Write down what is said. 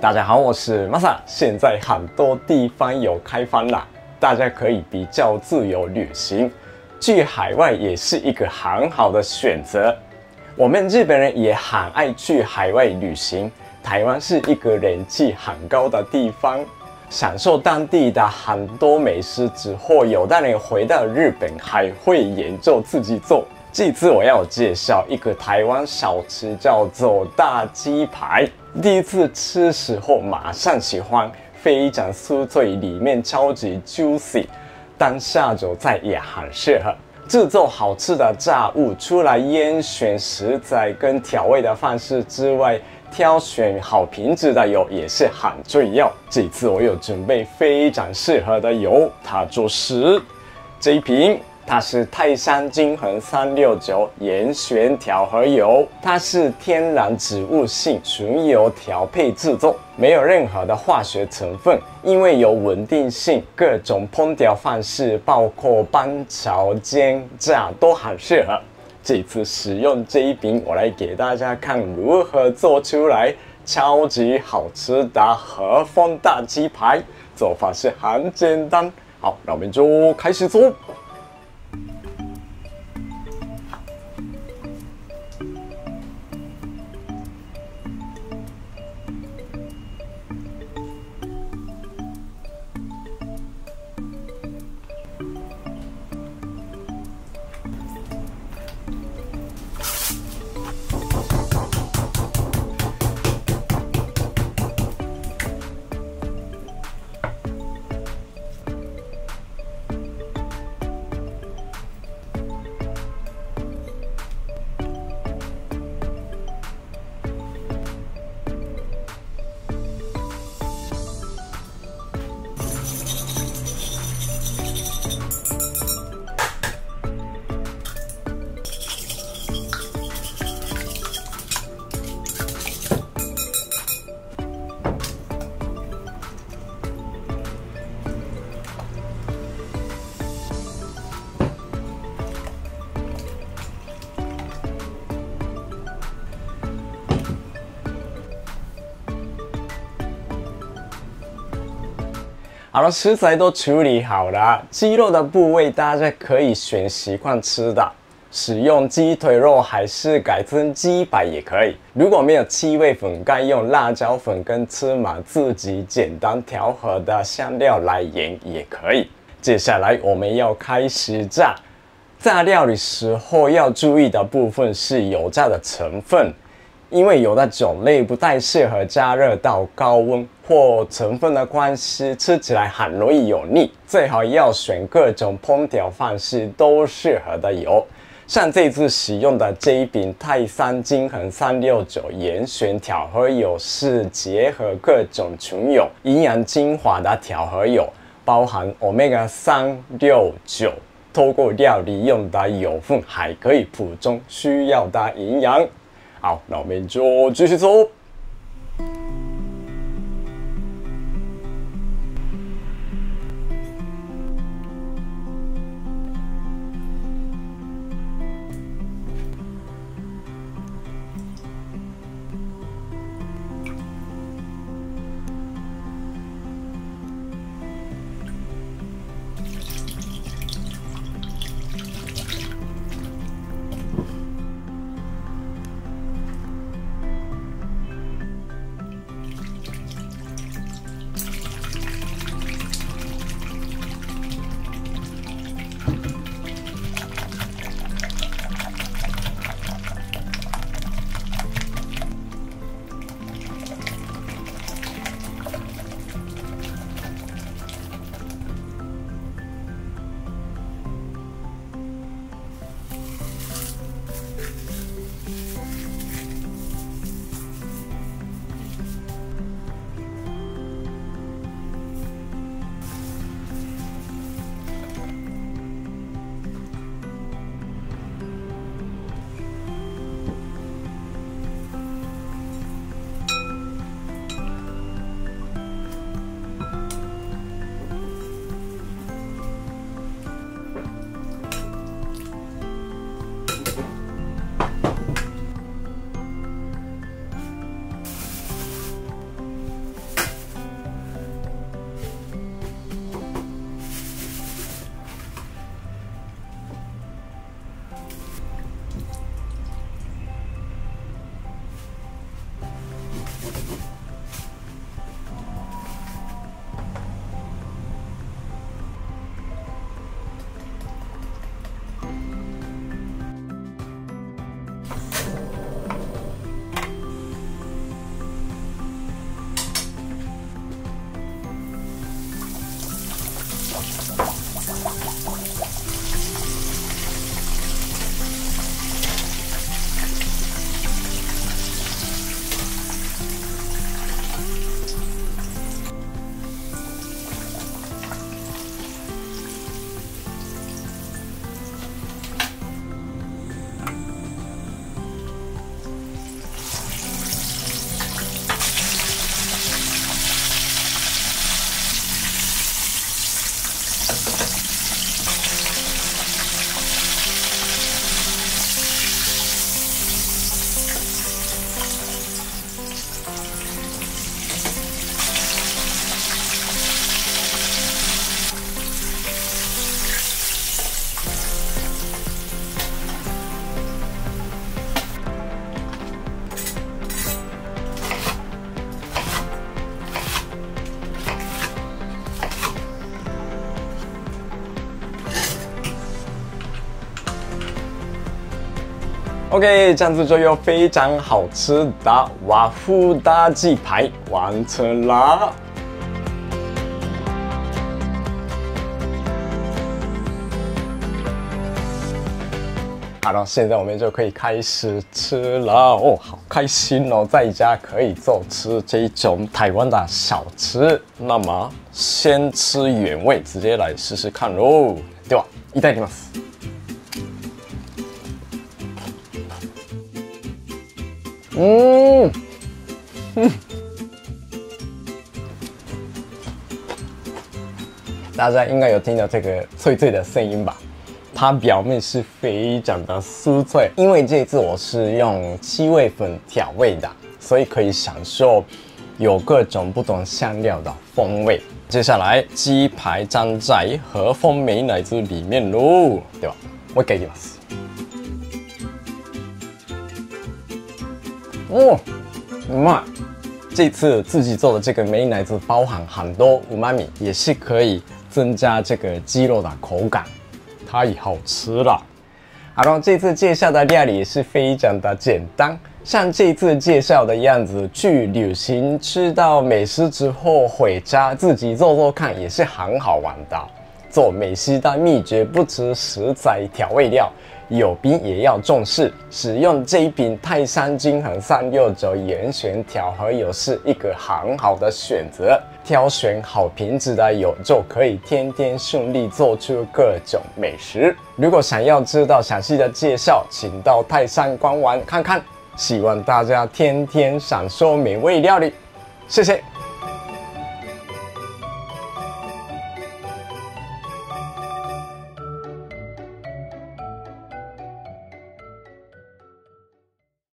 大家好，我是 Masa。现在很多地方有开放了，大家可以比较自由旅行，去海外也是一个很好的选择。我们日本人也很爱去海外旅行，台湾是一个人气很高的地方，享受当地的很多美食之后，有的人回到日本还会研究自己做。这次我要介绍一个台湾小吃，叫做大鸡排。第一次吃时候马上喜欢，非常酥脆，里面超级 juicy， 当下酒菜也很适合。制作好吃的炸物，除了严选食材跟调味的方式之外，挑选好品质的油也是很重要。这次我有准备非常适合的油，它就是这一瓶。它是泰山金衡369严选调和油，它是天然植物性纯油调配制作，没有任何的化学成分，因为有稳定性，各种烹调方式，包括拌、炒、煎、炸都很适合。这次使用这一瓶，我来给大家看如何做出来超级好吃的和风大鸡排。做法是很简单，好，那我们就开始做。好了，食材都处理好了，鸡肉的部位大家可以选习惯吃的，使用鸡腿肉还是改成鸡排也可以。如果没有七味粉，该用辣椒粉跟芝麻自己简单调和的香料来腌也可以。接下来我们要开始炸。炸料理时候要注意的部分是油炸的成分。因为有的种类不太适合加热到高温，或成分的关系，吃起来很容易油腻。最好要选各种烹调方式都适合的油。像这次使用的这一瓶泰山金衡369严选调和油，是结合各种纯油、营养精华的调和油，包含 Omega-3、6、9。透过料理用的油分，还可以补充需要的营养。好，那我们就继续做。 OK， 这样子就有非常好吃的瓦夫大鸡排完成啦。好了，现在我们就可以开始吃了哦，好开心哦，在家可以做吃这种台湾的小吃。那么先吃原味，直接来试试看喽。ではいただきます。大家应该有听到这个脆脆的声音吧？它表面是非常的酥脆，因为这次我是用七味粉调味的，所以可以享受有各种不同香料的风味。接下来鸡排沾在和风美乃滋里面喽，对吧？我给你们。哦，うまい。这次自己做的这个美乃滋包含很多うまみ，也是可以增加这个鸡肉的口感。太好吃了！好了，这次介绍的料理也是非常的简单，像这次介绍的样子，去旅行吃到美食之后回家自己做做看，也是很好玩的。做美食的秘诀不止食材调味料，有病也要重视。使用这一瓶泰山金衡369严选调和油是一个很好的选择。挑选好品质的油，就可以天天顺利做出各种美食。如果想要知道详细的介绍，请到泰山官网看看。希望大家天天享受美味料理，谢谢。